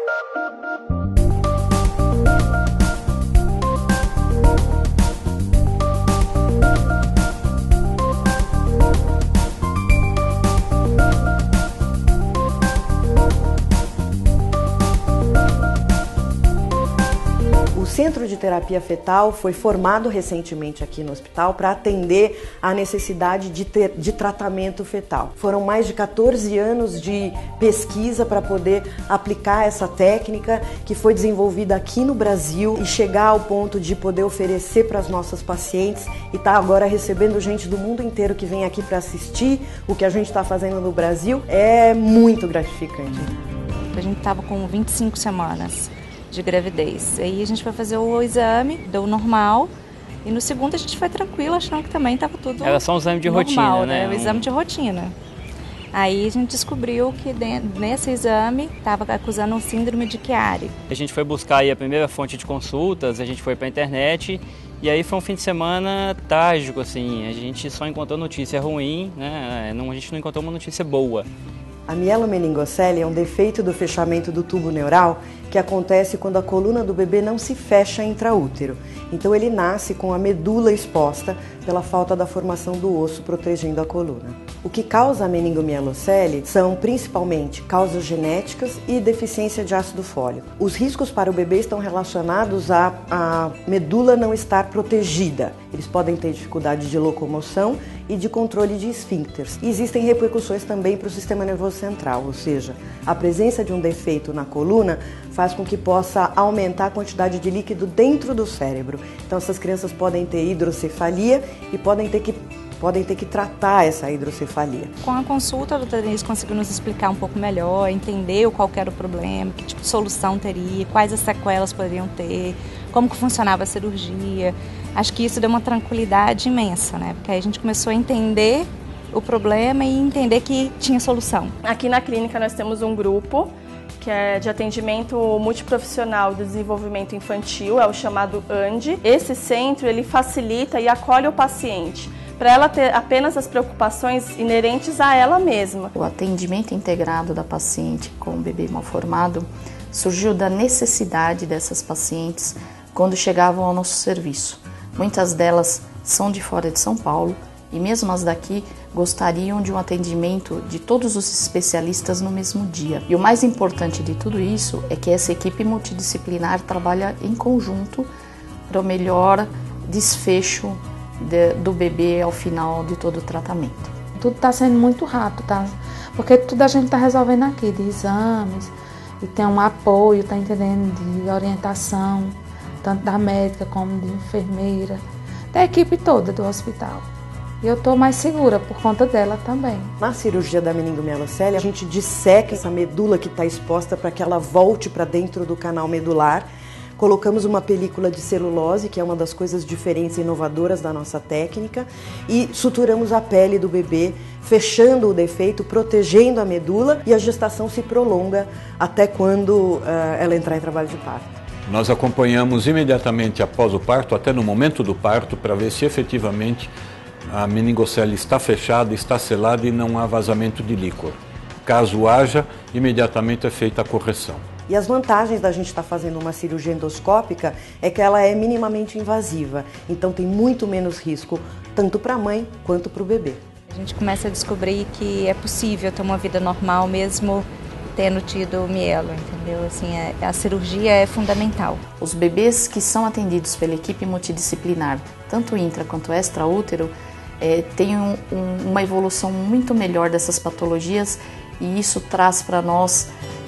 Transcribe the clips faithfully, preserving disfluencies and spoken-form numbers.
O Centro de Terapia Fetal foi formado recentemente aqui no hospital para atender à necessidade de, ter, de tratamento fetal. Foram mais de quatorze anos de pesquisa para poder aplicar essa técnica que foi desenvolvida aqui no Brasil e chegar ao ponto de poder oferecer para as nossas pacientes e estar tá agora recebendo gente do mundo inteiro que vem aqui para assistir o que a gente está fazendo no Brasil. É muito gratificante. A gente estava com vinte e cinco semanas de gravidez. Aí a gente foi fazer o exame, deu normal, e no segundo a gente foi tranquilo, achando que também estava tudo Era só um exame de normal, rotina, né? né? O exame de rotina. Aí a gente descobriu que nesse exame estava acusando um síndrome de Chiari. A gente foi buscar aí a primeira fonte de consultas, a gente foi para a internet, e aí foi um fim de semana trágico, assim. A gente só encontrou notícia ruim, né? Não, a gente não encontrou uma notícia boa. A mielomeningocele é um defeito do fechamento do tubo neural que acontece quando a coluna do bebê não se fecha intraútero. Então ele nasce com a medula exposta pela falta da formação do osso protegendo a coluna. O que causa a meningomielocele são principalmente causas genéticas e deficiência de ácido fólico. Os riscos para o bebê estão relacionados à, à medula não estar protegida. Eles podem ter dificuldade de locomoção e de controle de esfíncteres. E existem repercussões também para o sistema nervoso central, ou seja, a presença de um defeito na coluna faz com que possa aumentar a quantidade de líquido dentro do cérebro. Então essas crianças podem ter hidrocefalia e podem ter que, podem ter que tratar essa hidrocefalia. Com a consulta, a doutora Denise conseguiu nos explicar um pouco melhor, entender qual era o problema, que tipo de solução teria, quais as sequelas poderiam ter, como que funcionava a cirurgia. Acho que isso deu uma tranquilidade imensa, né? Porque aí a gente começou a entender o problema e entender que tinha solução. Aqui na clínica nós temos um grupo que é de atendimento multiprofissional do desenvolvimento infantil, é o chamado A N D. Esse centro ele facilita e acolhe o paciente para ela ter apenas as preocupações inerentes a ela mesma. O atendimento integrado da paciente com o bebê mal formado surgiu da necessidade dessas pacientes quando chegavam ao nosso serviço. Muitas delas são de fora de São Paulo e mesmo as daqui gostariam de um atendimento de todos os especialistas no mesmo dia. E o mais importante de tudo isso é que essa equipe multidisciplinar trabalha em conjunto para o melhor desfecho de, do bebê ao final de todo o tratamento. Tudo está sendo muito rápido, tá? Porque tudo a gente está resolvendo aqui, de exames, e tem um apoio, tá entendendo, de orientação, tanto da médica como de enfermeira, da equipe toda do hospital. E eu estou mais segura por conta dela também. Na cirurgia da meningomielocele, a gente disseca essa medula que está exposta para que ela volte para dentro do canal medular. Colocamos uma película de celulose, que é uma das coisas diferentes e inovadoras da nossa técnica, e suturamos a pele do bebê, fechando o defeito, protegendo a medula, e a gestação se prolonga até quando uh, ela entrar em trabalho de parto. Nós acompanhamos imediatamente após o parto, até no momento do parto, para ver se efetivamente a meningocele está fechada, está selada e não há vazamento de líquor. Caso haja, imediatamente é feita a correção. E as vantagens da gente estar fazendo uma cirurgia endoscópica é que ela é minimamente invasiva, então tem muito menos risco, tanto para a mãe quanto para o bebê. A gente começa a descobrir que é possível ter uma vida normal mesmo tendo tido mielo, entendeu? Assim, a, a cirurgia é fundamental. Os bebês que são atendidos pela equipe multidisciplinar, tanto intra quanto extraútero, é, têm um, um, uma evolução muito melhor dessas patologias e isso traz para nós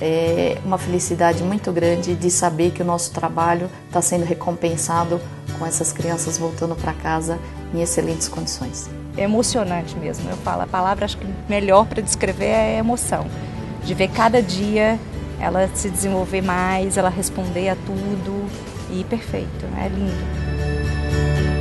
é, uma felicidade muito grande de saber que o nosso trabalho está sendo recompensado com essas crianças voltando para casa em excelentes condições. É emocionante mesmo, eu falo, a palavra acho que melhor para descrever é emoção. De ver cada dia ela se desenvolver mais, ela responder a tudo e perfeito, é lindo.